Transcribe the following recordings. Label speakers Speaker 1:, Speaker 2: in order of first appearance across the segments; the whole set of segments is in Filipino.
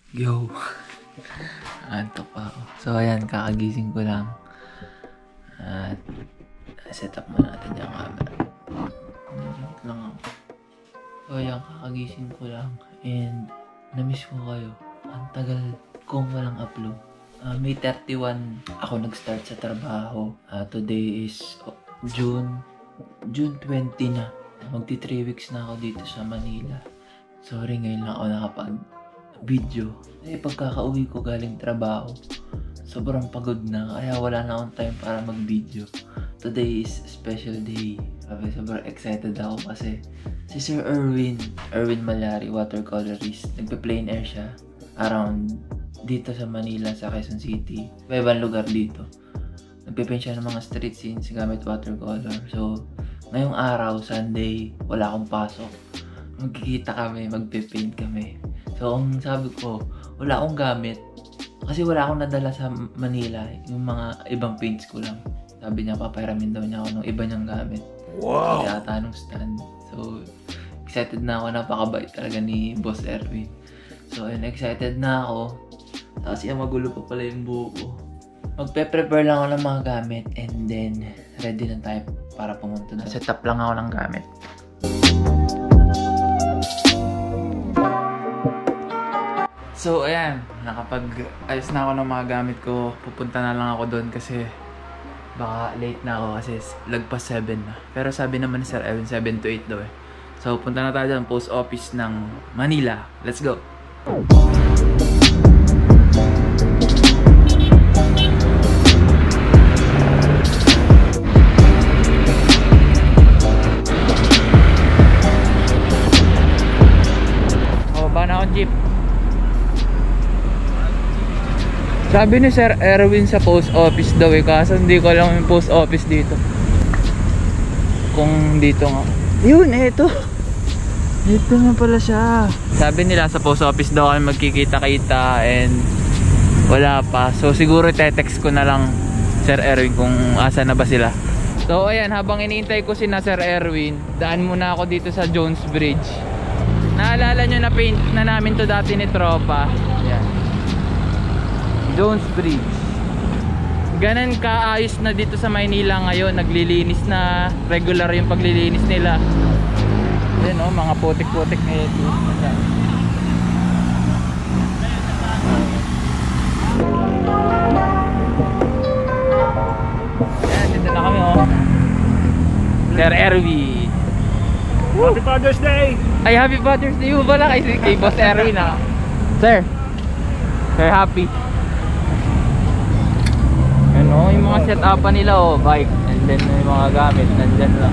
Speaker 1: Yo! Antok pa ako. So ayan, kakagising ko lang. At set up muna natin yung camera. Nandito lang ako. So ayan, kakagising ko lang. And namiss ko kayo. Ang tagal kong walang upload. May 31 ako nag-start sa trabaho. Today is June 20 na. Magti 3 weeks na ako dito sa Manila. Sorry, ngayon lang ako nakapag-video. Pagkaka-uwi ko galing trabaho, sobrang pagod na. Kaya wala na akong time para mag-video. Today is a special day. Sobrang excited ako kasi si Sir Erwin Malyari, watercolorist. Nagpe-plein air siya around dito sa Manila, sa Quezon City. May ibang lugar dito. Nagpe-paint siya ng mga street scenes gamit watercolor. So, ngayong araw, Sunday, wala akong pasok. Magkikita kami, magpe-paint kami. So, ang sabi ko, wala akong gamit. Kasi wala akong nadala sa Manila. Yung mga ibang paints ko lang. Sabi niya, papahiramin daw niya ako ng iba niyang gamit. Wow! Kaya tanong stand. So, excited na ako. Napakabait talaga ni Boss Erwin. So, ayun, excited na ako. Tapos yung magulo pa pala yung buho ko. Magpe-prepare lang ako ng mga gamit. And then, ready na tayo para pumunta na. Set up lang ako ng gamit. So, ayan. Nakapag-ayos na ako ng mga gamit ko. Pupunta na lang ako doon kasi baka late na ako kasi lagpas 7 na. Pero sabi naman ni Sir Evan, 7 to 8 daw eh. So, punta na tayo dyan, post office ng Manila. Let's go! Jeep. Sabi ni Sir Erwin sa post office daw eh, kaso hindi ko alam yung post office dito. Kung dito nga. Yun, eto. Dito nga pala siya. Sabi nila sa post office daw kami magkikita-kita and wala pa. So siguro te-text ko na lang Sir Erwin kung asa na ba sila. So ayan, habang iniintay ko si na Sir Erwin, daan muna ako dito sa Jones Bridge. Naalala nyo na paint na namin to dati ni Tropa. Yan. Jones Bridge. Ganon kaayos na dito sa Maynila ngayon. Naglilinis na. Regular yung paglilinis nila. Yan o, mga putik-putik na ito. Yan, dito na kami o. Sir Erwin.
Speaker 2: Happy Father's Day!
Speaker 1: Ay, Happy Father's Day! Wala kay Boss Erwin ah. Sir, happy. Ano, yung mga set-upan nila oh, bike. And then yung mga gamit, nandyan lang.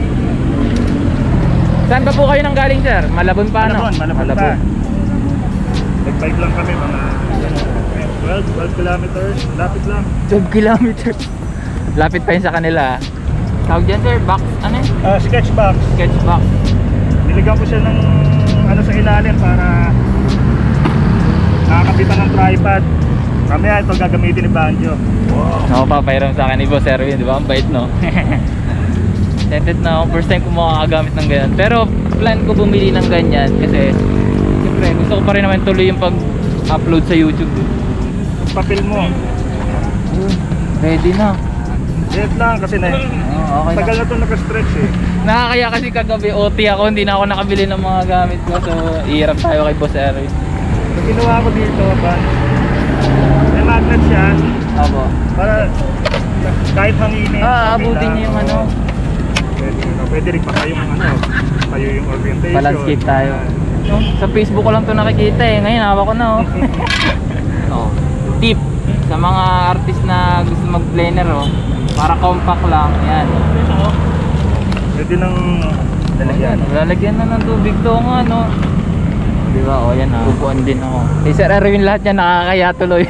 Speaker 1: Saan pa po kayo nang galing, sir? Malabon pa, no?
Speaker 2: Malabon pa. Nag-bike lang kami, mga 12 kilometers. Lapit lang.
Speaker 1: 12 kilometers. Lapit pa yun sa kanila. Tawag dyan, sir? Box? Ano yun?
Speaker 2: Sketchbox.
Speaker 1: Sketchbox.
Speaker 2: Niligaw ko siya ng ano sa ilalim para nakakapitan ng tripod. Mamaya ito gagamitin ni Banjo.
Speaker 1: Wow. Ako pa, pairam sa akin ni Boss Erwin, di ba? Ang bait, no? Excited na ako. First time ko makakagamit ng ganyan. Pero plan ko bumili ng ganyan kasi siyempre gusto ko pa rin naman tuloy yung pag-upload sa YouTube.
Speaker 2: Yung papel mo.
Speaker 1: Ready na.
Speaker 2: Wait lang kasi na
Speaker 1: okay
Speaker 2: tagal na ito naka-stretch eh.
Speaker 1: Nakakaya kasi kagabi OT ako, hindi na ako nakabili ng mga gamit ko. So ihirap tayo kay Boss Erwin.
Speaker 2: So ginawa ko dito ba, may magnet siya.
Speaker 1: Opo.
Speaker 2: Para kahit hanginin
Speaker 1: abutin niya yung ano.
Speaker 2: Pwede rin pa kayong ano, tayo yung orientation.
Speaker 1: Landscape tayo. No, sa Facebook ko lang ito nakikita eh. Ngayon hawak ko na oh. Oh. Tip sa mga artist na gusto mag-planer oh. Para compact lang, yan.
Speaker 2: Pwede nang lalagyan.
Speaker 1: Lalagyan na ng tubig to nga, no? Diba, o yan ha. Upuan din ako. Sir Erwin, lahat yan nakakaya tuloy.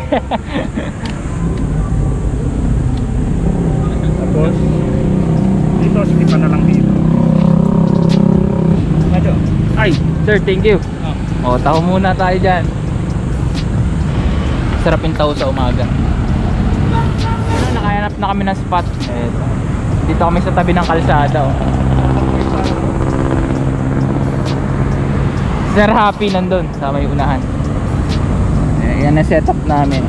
Speaker 2: Tapos, dito, skipan na lang dito.
Speaker 1: Ay, sir, thank you. O, taho muna tayo dyan. Sarap yung taho sa umaga. Nakahanap na kami ng spot. Eto. Dito kami sa tabi ng kalsada oh. Sir Happy nandun sa may unahan. Ayan na setup namin.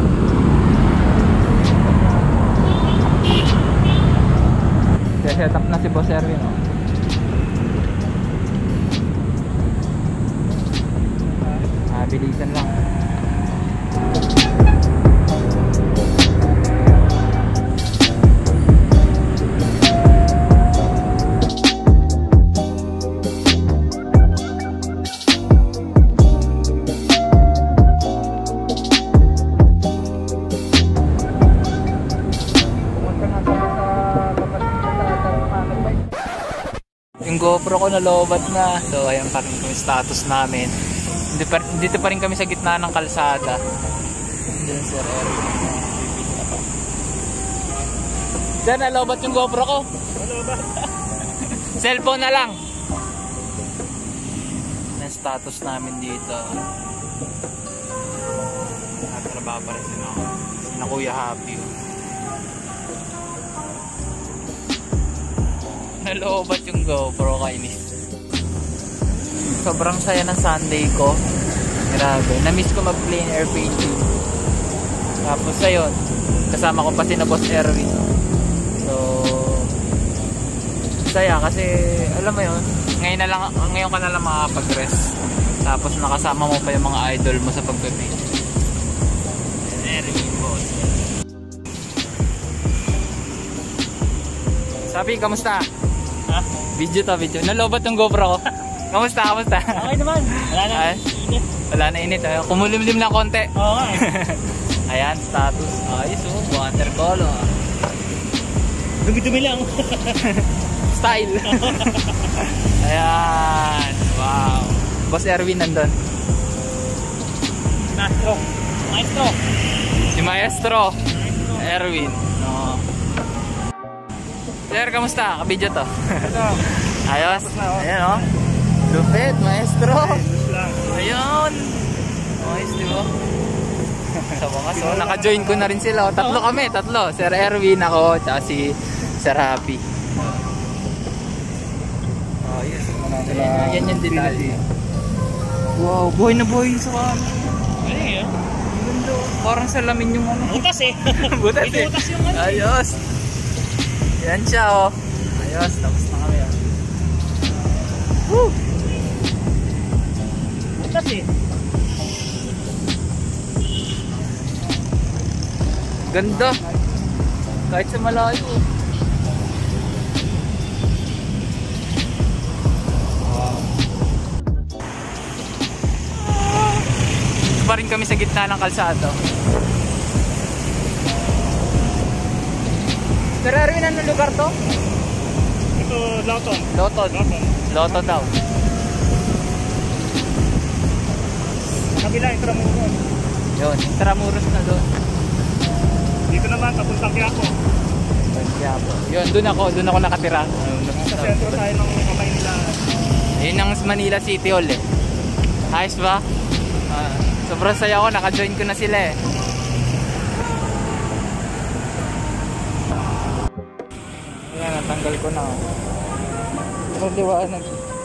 Speaker 1: Setup na si Boss Erwin, oh. Bilisan lang. Yung GoPro ko nalobat na. So ayan pa rin yung status namin. Dito pa rin kami sa gitna ng kalsada. Diyan Sir Erwin. Sir, nalobat yung GoPro ko. Nalobat. Cellphone na lang. Yung status namin dito. Nakatrabaho pa rin sina Kuya Happy. Nalobat yung GoPro, kainis. Sobrang saya ng Sunday ko. Grabe, na-miss ko mag-plein air painting. Tapos ayun, kasama ko pa si na Boss Erwin. So saya kasi alam mo yun, ngayon ka na lang makapag-rest. Tapos nakasama mo pa yung mga idol mo sa pagpe-paint. Erwin Boss. Sabi, kamusta? Ha? Video. Nalobat yung GoPro ko. Kamusta?
Speaker 2: Okay naman. Wala na init.
Speaker 1: Wala na init. Kumulimlim lang konti.
Speaker 2: Oo nga eh.
Speaker 1: Ayan, status. Ayos oh, watercolor.
Speaker 2: Dumi-dumi lang.
Speaker 1: Style. Ayan. Wow. Boss Erwin nandun.
Speaker 2: Maestro.
Speaker 1: Si Maestro. Erwin. No. Sir, kamusta? Kabidyo to. Ayos. Ayan oh. Lupit, Maestro. Ayun. Ayos, di ba? Sa wakas, so, naka-join ko na rin sila. Tatlo kami. Sir Erwin, ako, tsaka si Sir Happy. Ayos. Yan yung detalye. Wow, buhay na buhay sa kami.
Speaker 2: Ano yun?
Speaker 1: Parang salamin yung ano.
Speaker 2: Butas eh.
Speaker 1: Butas eh.
Speaker 2: Butas yung ano.
Speaker 1: Ayos. Yan siya oh. Ayos, tapos na kami oh. Woo!
Speaker 2: Butas eh.
Speaker 1: Ganda. Kahit sa malayo. Wow. Pa rin kami sa gitna ng kalsado. Sir Erwin, anong lugar to?
Speaker 2: Ito, Lawton.
Speaker 1: Loton daw.
Speaker 2: Kabila, Intramuros.
Speaker 1: Yun, Intramuros na doon.
Speaker 2: Dito naman, papuntang Quiapo.
Speaker 1: Yun, doon ako nakatira.
Speaker 2: Sa sentro tayo ng Maynila.
Speaker 1: Yun ang Manila City Hall eh. Ayos ba? Sobrang saya ko, naka-join ko na sila eh. Ayan, natanggal ko na. Pero liwanag.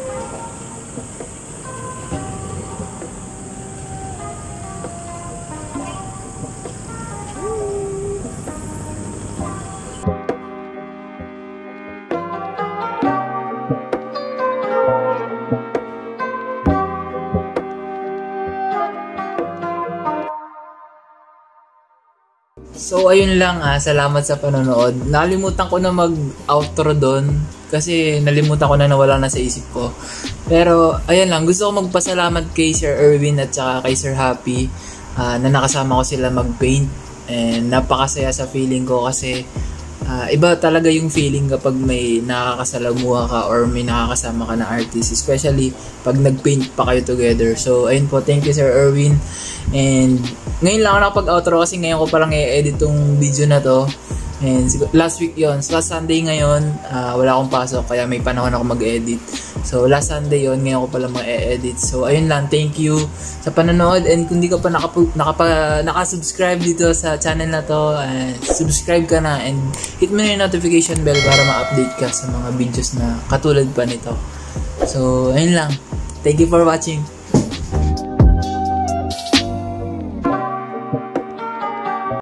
Speaker 1: So ayun lang salamat sa panonood. Nakalimutan ko na mag-outro doon kasi nalimutan ko na nawala na sa isip ko. Pero ayun lang, gusto ko magpasalamat kay Sir Erwin at saka kay Sir Happy na nakasama ko sila mag-paint. And napakasaya sa feeling ko kasi iba talaga yung feeling kapag may nakakasalamuha ka or may nakakasama ka na artist, especially pag nag-paint pa kayo together. So ayun po, thank you Sir Erwin. And ngayon lang ako nakapag-outro kasi ngayon ko parang i-edit tong video na to. And last week yon, so last Sunday ngayon, wala akong pasok kaya may panahon ako mag-edit. So last Sunday yon, ngayon ko pala mag-edit. So ayun lang, thank you sa panonood. And kung di ka pa nakasubscribe dito sa channel na to, subscribe ka na and hit mo na yung notification bell para ma-update ka sa mga videos na katulad pa nito. So ayun lang, thank you for watching.